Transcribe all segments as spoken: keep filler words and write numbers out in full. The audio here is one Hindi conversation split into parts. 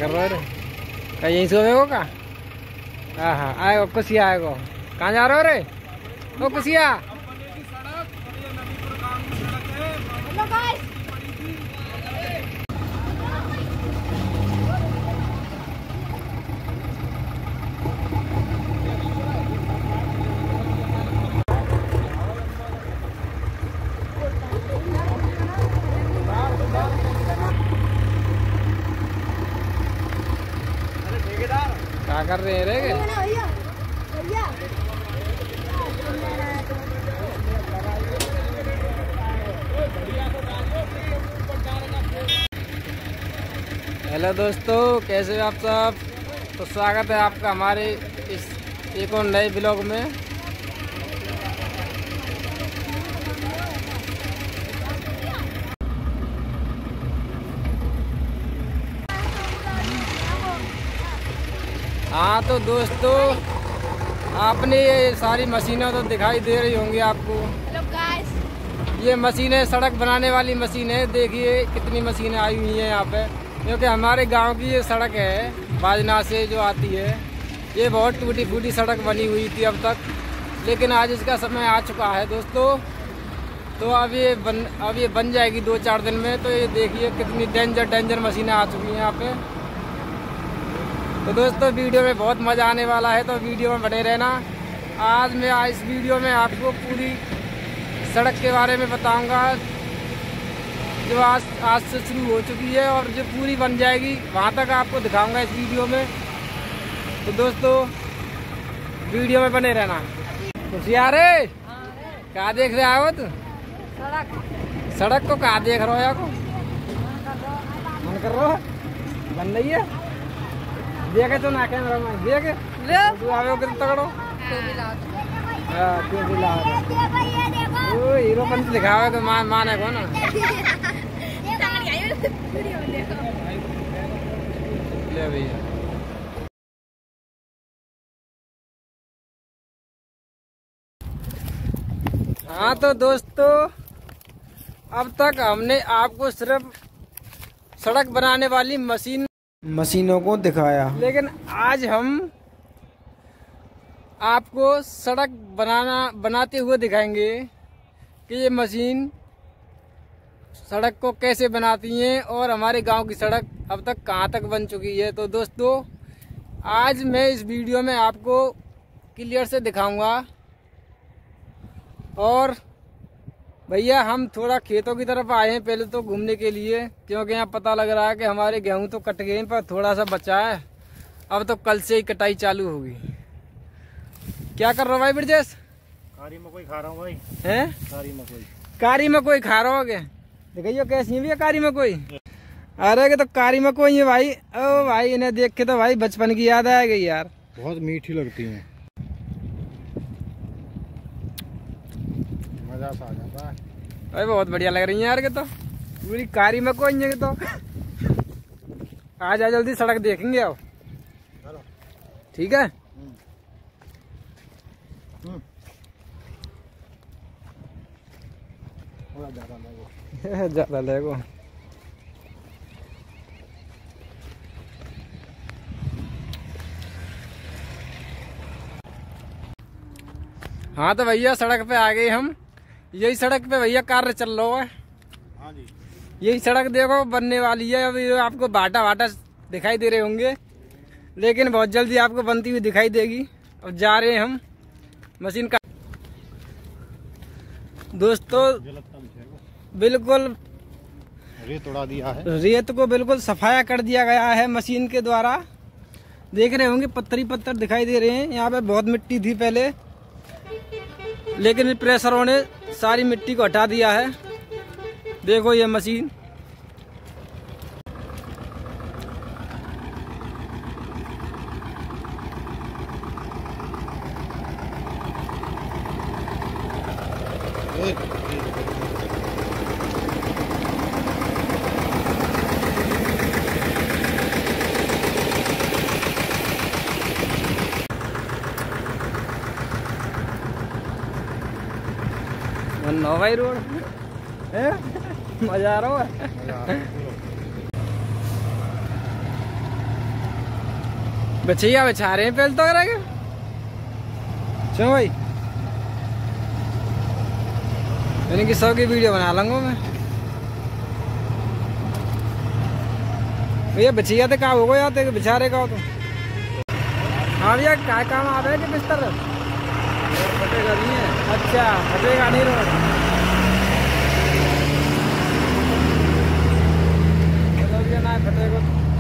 कर रहे रे? क्या यहीं सोएगो का? हाँ हाँ आएगो कुसिया आएगो। कहाँ जा रहे हो रे? ओ कुसिया। क्या कर रहे हैं रे? हेलो दोस्तों, कैसे हो आप सब? तो स्वागत है आपका हमारे इस एक और नए ब्लॉग में। हाँ तो दोस्तों, आपने ये सारी मशीनें तो दिखाई दे रही होंगी आपको। हेलो गाइस, ये मशीनें सड़क बनाने वाली मशीन है। देखिए कितनी मशीनें आई हुई हैं यहाँ पे, क्योंकि हमारे गांव की ये सड़क है बाजना से जो आती है, ये बहुत टूटी फूटी सड़क बनी हुई थी अब तक, लेकिन आज इसका समय आ चुका है दोस्तों। तो अब ये बन अब ये बन जाएगी दो चार दिन में। तो ये देखिए कितनी डेंजर डेंजर मशीनें आ चुकी हैं यहाँ पे। तो दोस्तों वीडियो में बहुत मज़ा आने वाला है, तो वीडियो में बने रहना। आज मैं इस वीडियो में आपको पूरी सड़क के बारे में बताऊंगा, जो आज आज से शुरू हो चुकी है और जो पूरी बन जाएगी वहां तक आपको दिखाऊंगा इस वीडियो में। तो दोस्तों वीडियो में बने रहना। खुशियाँ रे, क्या देख रहे हो तू? सड़क सड़क को कहाँ देख रहे हो? को मन कर रहा है बन रही है? देखे तो ना कैमरा में देखे तू आवे कितना तगड़ो। हां क्यों दिला ओ हीरो पंच दिखावे तो मान माने को ना ले भैया। हाँ तो दोस्तों, अब तक हमने आपको सिर्फ सड़क बनाने वाली मशीन मशीनों को दिखाया, लेकिन आज हम आपको सड़क बनाना बनाते हुए दिखाएंगे कि ये मशीन सड़क को कैसे बनाती हैं और हमारे गांव की सड़क अब तक कहां तक बन चुकी है। तो दोस्तों आज मैं इस वीडियो में आपको क्लियर से दिखाऊंगा। और भैया हम थोड़ा खेतों की तरफ आए हैं पहले तो घूमने के लिए, क्योंकि यहाँ पता लग रहा है कि हमारे गेहूं तो कट गए पर थोड़ा सा बचा है। अब तो कल से ही कटाई चालू होगी। क्या कर रहा हो भाई ब्रजेश? कारी मकोई खा रहा हूँ भाई। हैं? कारी मकोई कारी मकोई खा रहा हो? दिखाइयो कैसी भी है कारी मकोई। अरे के तो कारी मकोई है भाई। ओ भाई इन्हें देख के तो भाई बचपन की याद आ गई यार। बहुत मीठी लगती है, मजा सा आ जाता है भाई। बहुत बढ़िया लग रही है यार के तो पूरी कारी मकोई है के तो। आ जा जल्दी सड़क देखेंगे। आओ ठीक है। ज्यादा लेगो हाँ तो भैया सड़क पे आ गए हम। यही सड़क पे भैया कार्य चल रहा है। हाँ जी, यही सड़क देखो बनने वाली है। अभी आपको भाटा भाटा दिखाई दे रहे होंगे, लेकिन बहुत जल्दी आपको बनती हुई दिखाई देगी। अब जा रहे हैं हम मशीन का। दोस्तों बिल्कुल रेत उड़ा दिया है, रेत को बिल्कुल सफाया कर दिया गया है मशीन के द्वारा। देख रहे होंगे पत्थरी पत्थर दिखाई दे रहे हैं। यहाँ पे बहुत मिट्टी थी पहले, लेकिन प्रेशरों ने सारी मिट्टी को हटा दिया है। देखो ये मशीन नवाई रोड है। मजा आ रहा है। बछिया बिछा रहे हैं पहले तो करेंगे। क्यों भाई, यानी कि सब की वीडियो बना लूंगा मैं। भैया बछिया तो कहाँ हो गया तो बिछा रहे का तो। हाँ भैया क्या काम आ रहा है कि बिस्तर फटेगा नहीं है? अच्छा फटेगा नहीं रोड। चलो भैया ना फटेगा।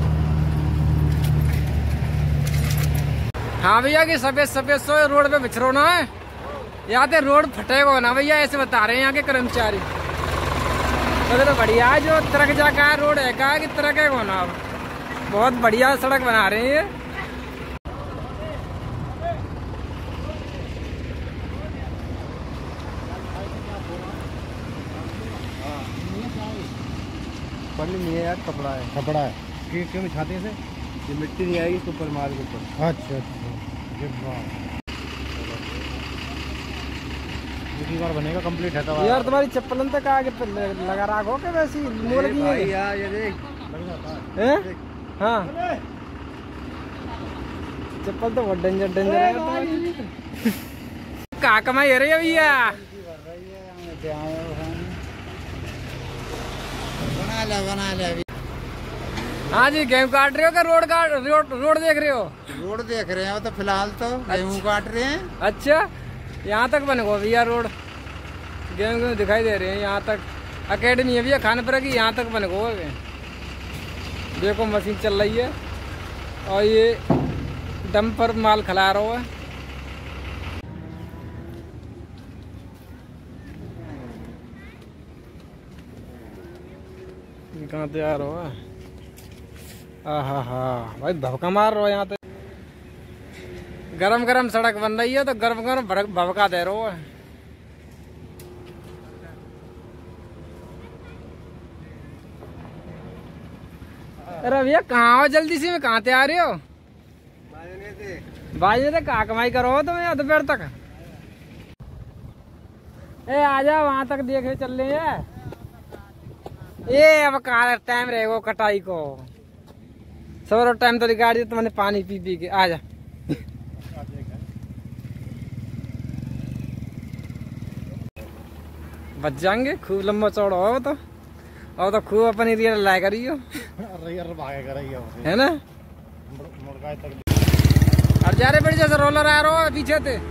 हाँ भैया कि सफेद सफेद सो रोड पे बिछरो ना है, यहाँ पे रोड फटेगा ना भैया, ऐसे बता रहे हैं यहाँ के कर्मचारी। तो, तो बढ़िया है जो ट्रक जा का रोड है का कि ट्रक है कौन, आप बहुत बढ़िया सड़क बना रहे हैं ये। पढ़ नहीं है यार, कपड़ा है कपड़ा है क्यों क्यों बिछाते हैं इसे? ये मिट्टी नहीं आएगी इसके ऊपर, माल के ऊपर। अच्छा अच्छा ये बार बनेगा कंप्लीट है तो यार तुम्हारी चप्पल तक आगे लगा रखो के वैसी मोड़ की है यार, ये देख लग जाता है। हाँ चप्पल तो बहुत डेंजर डेंजर है। कहाँ कमाई रही है भैया? बना ले बना ले अभी। हाँ जी गेहूँ काट रहे हो क्या? रोड काट रोड रोड देख रहे हो? रोड देख रहे हैं तो फिलहाल तो गेहूँ काट रहे हैं। अच्छा यहाँ तक बनेगा भैया रोड, गेहूँ गेहूँ दिखाई दे रहे हैं यहाँ तक। अकेडमी है भैया खानपुरा की, यहाँ तक बनेगा। देखो मशीन चल रही है और ये डंपर माल खिला रहा है। कहाँ तैयार हो? हाँ हाँ भाई भवका मार रहा है यहाँ पे। गरम गरम सड़क बन रही है तो गरम गरम भवका दे रहा है। अरे भैया कहाँ हो जल्दी से, में कहाँ तैयार हो? बाजने से कहाँ कमाई करो तुम यहाँ दोपहर तक? ए आजा वहां तक देखे चल रहे हैं। ये अब कहाँ टाइम रहेगा कटाई को? सौ टाइम तो रिकार्ड दिया तुमने पानी पी पी के। आजा बच जाएंगे, खूब लंबा चौड़ा हो तो। और तो खूब अपनी रियल लाया करियो है ना। और जा रहे बड़ी जैसे रोलर आ रहा है पीछे थे।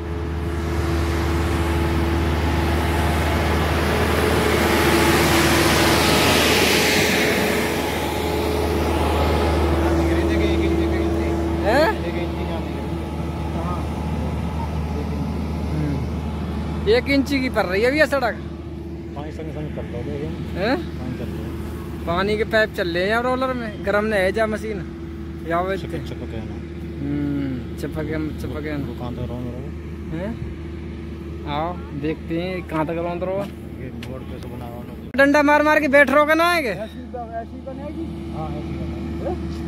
एक इंची की पड़ रही है भैया सड़क। पानी संग संग कर लो हैं? पानी के पाइप चल रहे हैं रोलर में, गरम नहीं है जा मशीन या चपक चपक है ना। हम्म चपक चपक है ना। कहां तक रौंद रहो हैं? आओ देखते हैं कहां तक रौंद रहो। ये बोर्ड पे से बना रहा डंडा मार मार के बैठ रहो ना है के? ऐसी ऐसी बनेगी। हां ऐसी बनेगी।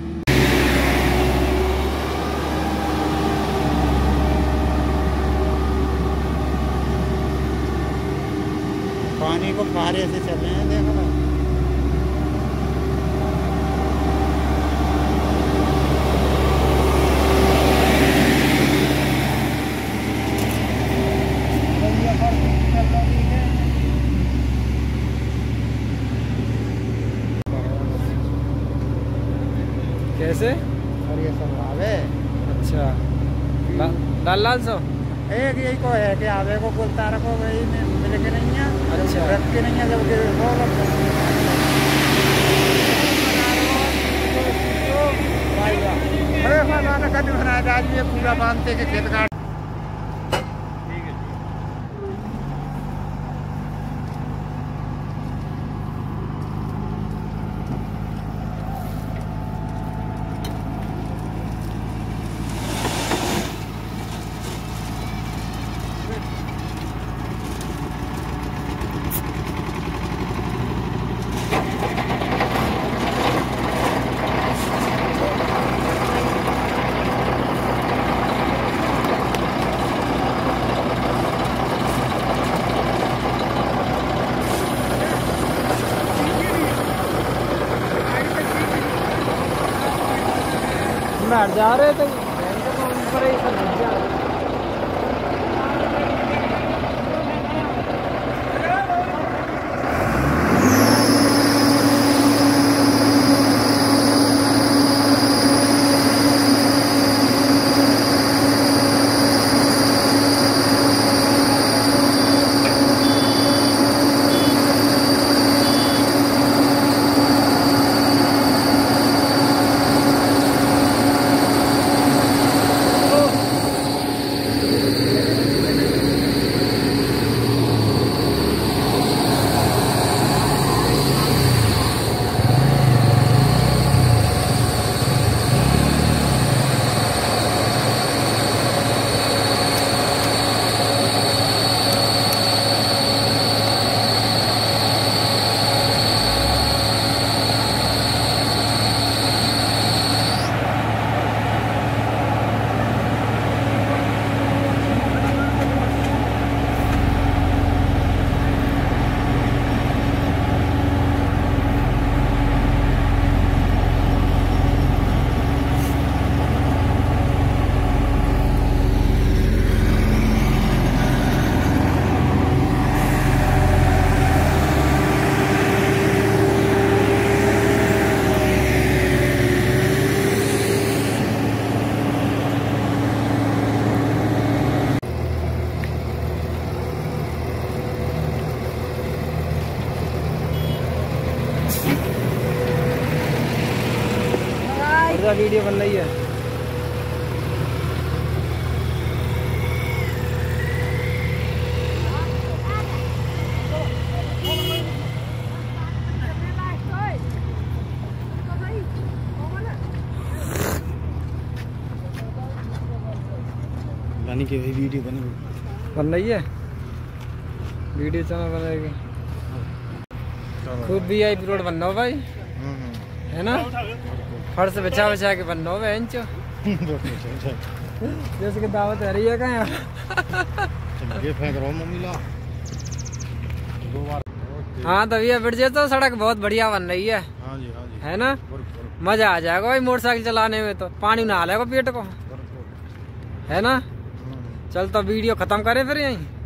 पानी को फारे से चल रहे हैं, देखो ना। कैसे? और ये सब आवे। अच्छा ला, लाल लाल सो एक यही को है कि आवे को बोलता रखो भाई मिल के नहीं है। अच्छा रख के नहीं है जब के वो अरे खाना कभी बनाया आज ये पूरा बांधते के खेत काट। हट जा रहे थे ऊपर ही सब घुस जा। वीडियो बन रही है। यानी कि वही वीडियो बनी बन रही है, वीडियो चैनल बनेगी। खूब वी आई पी रोड बनना हो भाई, है ना। फर्श बिछा बिछा के बनना हो बेंचो। जैसे कि दावत है रही है क्या ये फेंक रहा हूं मम्मी ला दो बार। हाँ तभी है ब्रिज तो सड़क बहुत बढ़िया बन रही है। हाँ जी हाँ जी है ना, मजा आ जाएगा भाई मोटरसाइकिल चलाने में। तो पानी नहा लेगा पेट को, है ना। चल तो वीडियो खत्म करें फिर यहीं।